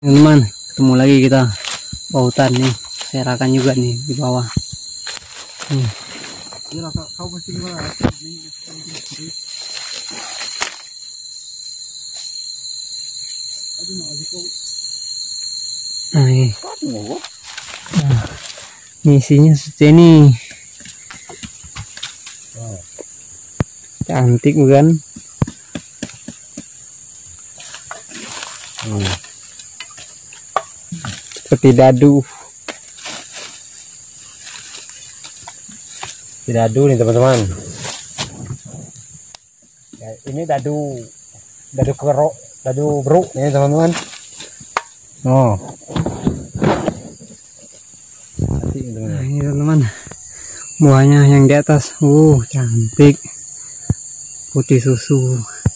Teman-teman, ketemu lagi kita hutan nih, serakan juga nih di bawah. Nah, ini isinya seperti ini. Cantik bukan? Seperti dadu nih teman-teman ya, ini dadu kerok, dadu beruk nih teman-teman. Nah, ini teman-teman, buahnya yang di atas, cantik, putih susu.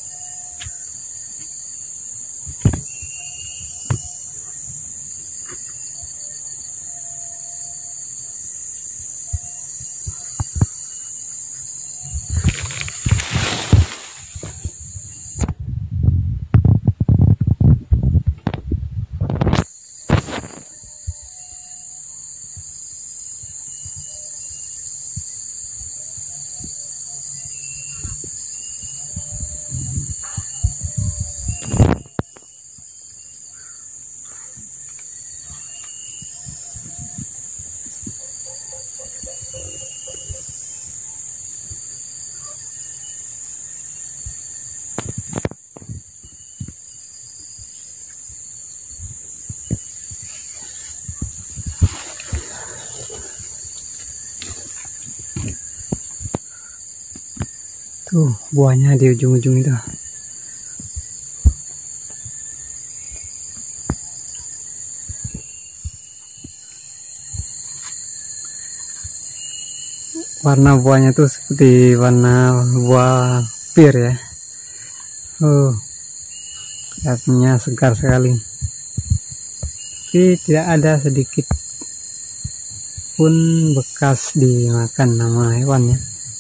Tuh buahnya di ujung-ujung itu. Warna buahnya tuh seperti warna buah pir ya. Kelihatannya segar sekali. Tapi tidak ada sedikit pun bekas dimakan sama hewannya.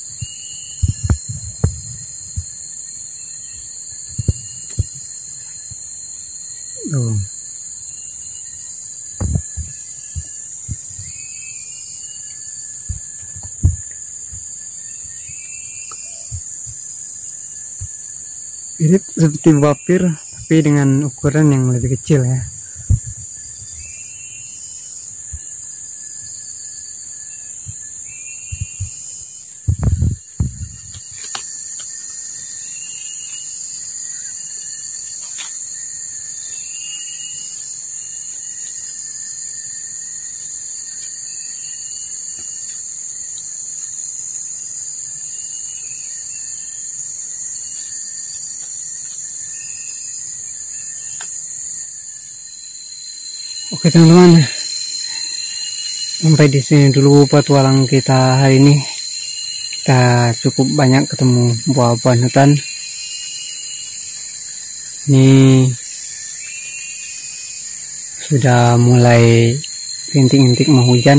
Mirip seperti buah pir, tapi dengan ukuran yang lebih kecil ya. Oke teman-teman, sampai di sini dulu petualang kita hari ini. Kita cukup banyak ketemu buah-buahan hutan. Ini sudah mulai rintik-rintik mau hujan.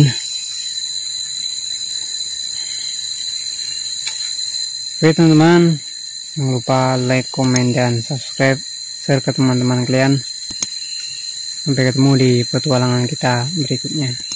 Oke teman-teman, jangan lupa like, komen, dan subscribe, share ke teman-teman kalian. Sampai ketemu di petualangan kita berikutnya.